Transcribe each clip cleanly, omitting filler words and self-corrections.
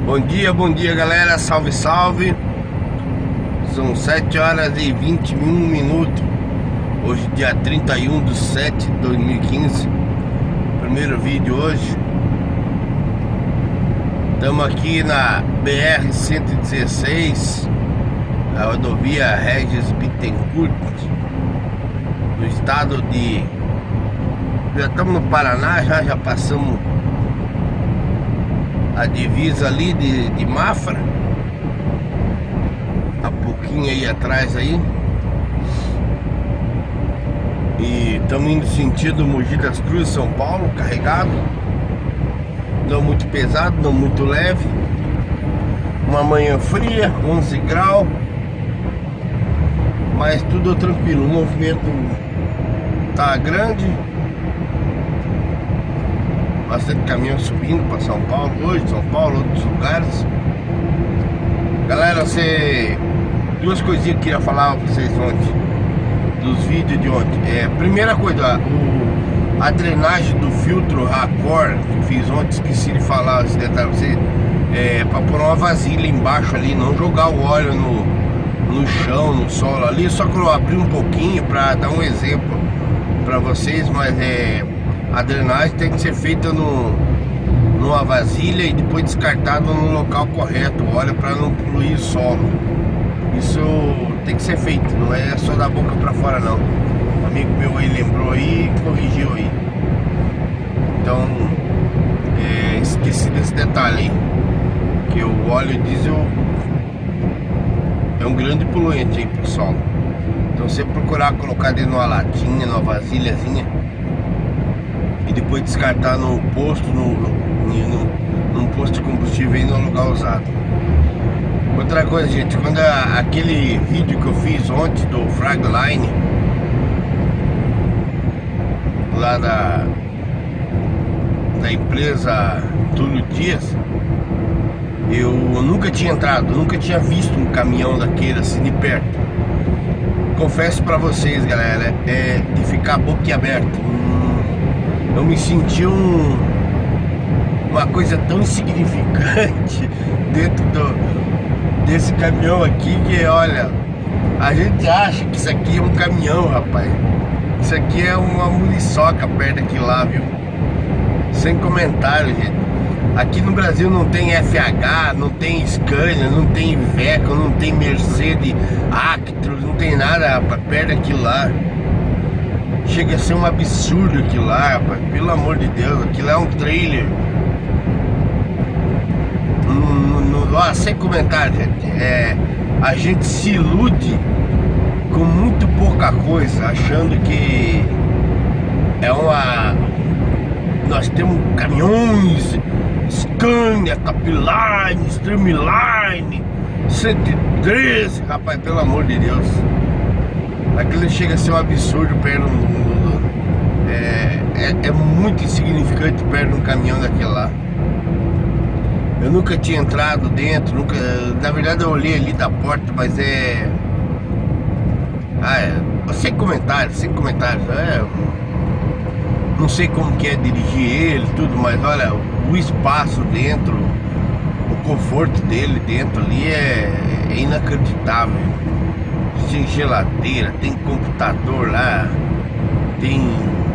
Bom dia galera, salve, salve. São 7 horas e 21 minutos. Hoje dia 31/7/2015. Primeiro vídeo hoje. Estamos aqui na BR-116, a rodovia Regis Bittencourt, no estado de... Já estamos no Paraná, já passamos a divisa ali de Mafra, há pouquinho aí atrás aí. E estamos indo sentido Mogi das Cruzes, São Paulo, carregado. Não muito pesado, não muito leve. Uma manhã fria, 11 graus, mas tudo tranquilo. O movimento tá grande, bastante caminhão subindo para São Paulo hoje, São Paulo, outros lugares. Galera, duas coisinhas que eu queria falar para vocês ontem, dos vídeos de ontem. Primeira coisa, a drenagem do filtro Racor que fiz ontem, esqueci de falar esse detalhe pra vocês. Para pôr uma vasilha embaixo ali, não jogar o óleo no chão, no solo ali, só que eu abri um pouquinho para dar um exemplo para vocês, mas a drenagem tem que ser feita numa vasilha e depois descartada no local correto, o óleo, para não poluir o solo. Isso tem que ser feito, não é só da boca para fora não. Um amigo meu aí lembrou aí e corrigiu aí. Então esqueci desse detalhe aí, que o óleo diesel é um grande poluente aí pro solo. Então você procurar colocar dentro de uma latinha, numa vasilhazinha, e depois descartar no posto, num posto de combustível aí no lugar usado. Outra coisa, gente, quando aquele vídeo que eu fiz ontem do Fragline, lá da empresa Túlio Dias, eu nunca tinha entrado, nunca tinha visto um caminhão daquele assim de perto. Confesso pra vocês, galera, de ficar boquiaberto. Eu me senti uma coisa tão insignificante dentro desse caminhão aqui, que olha, a gente acha que isso aqui é um caminhão, rapaz. Isso aqui é uma muriçoca perto daquilo lá, viu? Sem comentário, gente. Aqui no Brasil não tem FH, não tem Scania, não tem Iveco, não tem Mercedes Actros, não tem nada, rapaz, perto daquilo lá. Chega a ser um absurdo aquilo lá, rapaz, pelo amor de Deus. Aquilo é um trailer. Sem comentário, gente. A gente se ilude com muito pouca coisa, achando que nós temos caminhões Scania, Capline, Streamline, 113, rapaz, pelo amor de Deus. Aquilo chega a ser um absurdo perto é muito insignificante perto de um caminhão daquele lá. Eu nunca tinha entrado dentro, nunca. Na verdade eu olhei ali da porta, mas sem comentários, não sei como que é dirigir ele, tudo, mas olha, o espaço dentro, o conforto dele dentro ali é inacreditável. Tem geladeira, tem computador lá, tem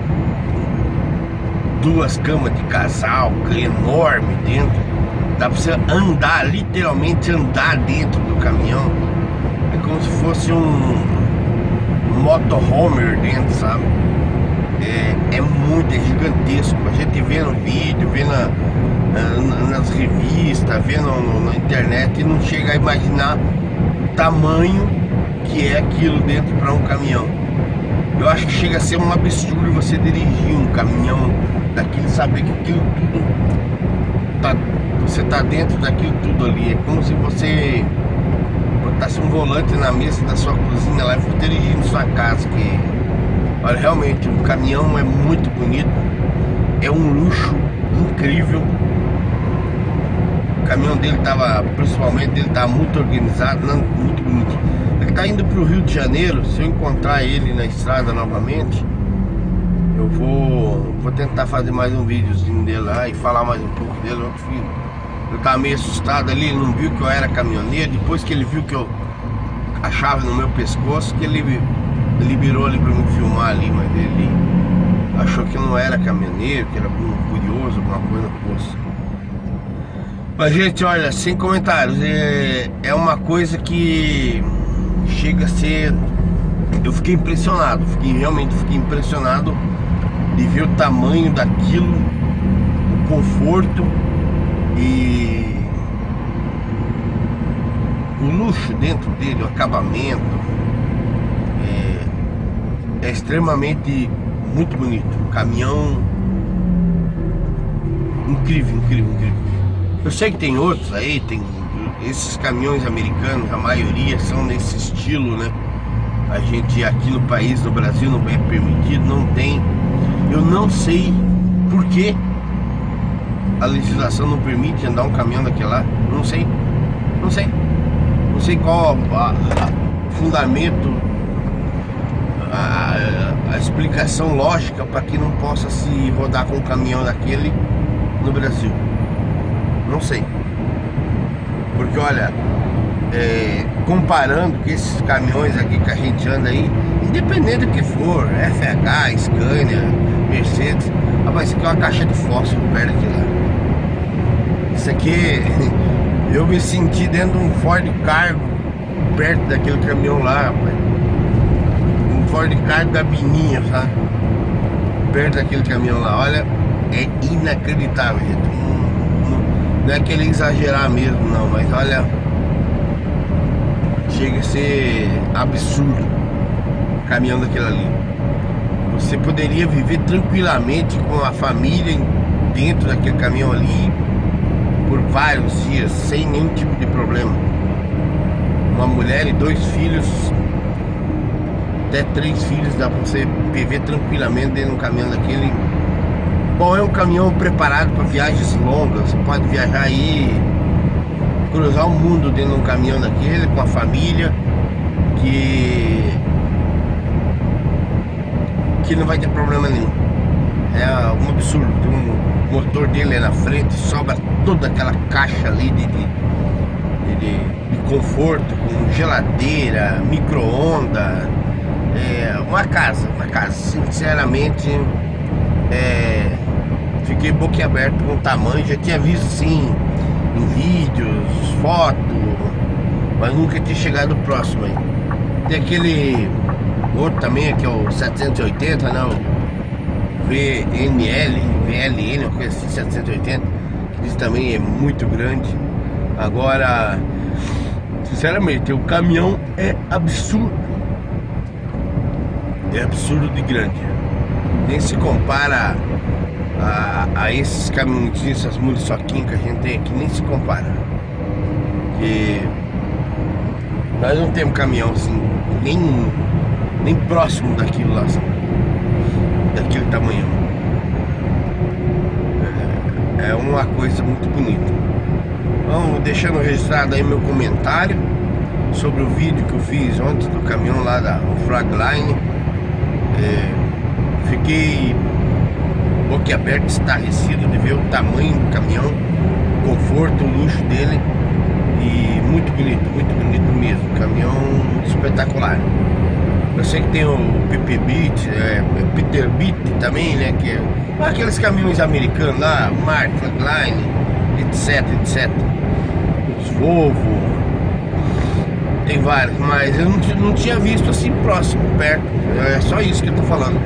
2 camas de casal enorme dentro. Dá pra você andar, literalmente andar dentro do caminhão. É como se fosse um motorhomer dentro, sabe? É gigantesco. A gente vê no vídeo, vê nas revistas, vê na internet, e não chega a imaginar o tamanho que é aquilo dentro para um caminhão. Eu acho que chega a ser um absurdo você dirigir um caminhão daquele, saber que aquilo tudo você tá dentro daquilo tudo ali. É como se você botasse um volante na mesa da sua cozinha lá e for dirigindo sua casa. Que, olha, realmente o caminhão é muito bonito, é um luxo incrível. O caminhão dele principalmente ele tava muito organizado, muito bonito. Ele tá indo pro Rio de Janeiro. Se eu encontrar ele na estrada novamente, eu vou tentar fazer mais um videozinho dele lá e falar mais um pouco dele. Eu Eu tava meio assustado ali, ele não viu que eu era caminhoneiro. Depois que ele viu que eu a chave no meu pescoço, que ele liberou ali pra me filmar ali, mas ele achou que eu não era caminhoneiro, que era algum curioso, alguma coisa no posto. Mas gente, olha, sem comentários, é uma coisa que chega a ser... Eu fiquei impressionado, realmente fiquei impressionado de ver o tamanho daquilo, o conforto e o luxo dentro dele, o acabamento. É extremamente muito bonito. Caminhão incrível, incrível, incrível. Eu sei que tem outros aí, tem esses caminhões americanos, a maioria são nesse estilo, né? A gente aqui no país, no Brasil, não é permitido, não tem. Eu não sei por que a legislação não permite andar um caminhão daquele lá. Não sei, não sei. Não sei qual o fundamento, a explicação lógica para que não possa se rodar com um caminhão daquele no Brasil. Não sei. Porque olha, comparando com esses caminhões aqui que a gente anda aí, independente do que for, FH, Scania, Mercedes, rapaz, isso aqui é uma caixa de fósforo perto daquilo lá. Isso aqui, eu me senti dentro de um Ford Cargo perto daquele caminhão lá, rapaz. Um Ford Cargo gabininha, sabe? Perto daquele caminhão lá, olha, é inacreditável, gente. Não é querer exagerar mesmo, não, mas olha, chega a ser absurdo o caminhão daquele ali. Você poderia viver tranquilamente com a família dentro daquele caminhão ali por vários dias, sem nenhum tipo de problema. Uma mulher e 2 filhos, até 3 filhos, dá pra você viver tranquilamente dentro de um caminhão daquele. Bom, é um caminhão preparado para viagens longas. Você pode viajar aí, cruzar o mundo dentro de um caminhão daquele com a família, que não vai ter problema nenhum. É um absurdo. O motor dele é na frente, sobra toda aquela caixa ali de conforto, com geladeira, micro-ondas. Uma casa, sinceramente, fiquei boquiaberto com o tamanho. Já tinha visto sim em vídeos, fotos, mas nunca tinha chegado próximo aí. Tem aquele outro também, que é o 780, né? O VLN, uma coisa assim, 780, que isso também é muito grande. Agora, sinceramente, o caminhão é absurdo. É absurdo de grande. Nem se compara a esses caminhões, essas muriçoquinhas que a gente tem aqui, nem se compara. Porque nós não temos caminhão assim, nem próximo daquilo lá, assim, daquele tamanho. É uma coisa muito bonita. Então, deixando registrado aí meu comentário sobre o vídeo que eu fiz ontem do caminhão lá da Fragline. Fiquei boquiaberto, estarrecido de ver o tamanho do caminhão, o conforto, o luxo dele, e muito bonito mesmo. Caminhão espetacular. Eu sei que tem o Peterbilt também, né? Que é aqueles caminhões americanos lá, Mark, Fragline, etc. Os Volvo, tem vários, mas eu não tinha visto assim próximo, perto. É só isso que eu tô falando.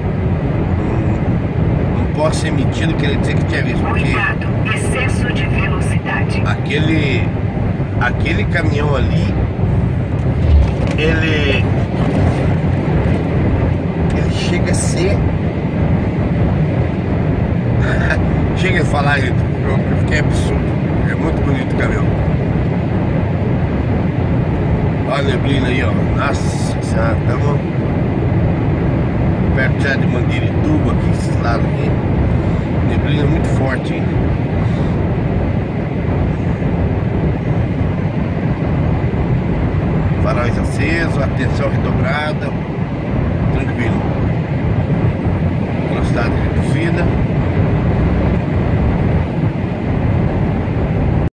Não posso ser mentido, querer dizer que tinha visto, porque cuidado, excesso de velocidade. Aquele caminhão ali, ele chega a ser chega a falar, gente, porque é absurdo. É muito bonito o caminhão. Olha a neblina aí, ó. Nossa senhora, estamos perto já de Mandirituba aqui, esses lados aqui. Neblina muito forte, hein? Faróis acesos, atenção redobrada. Tranquilo. Velocidade reduzida.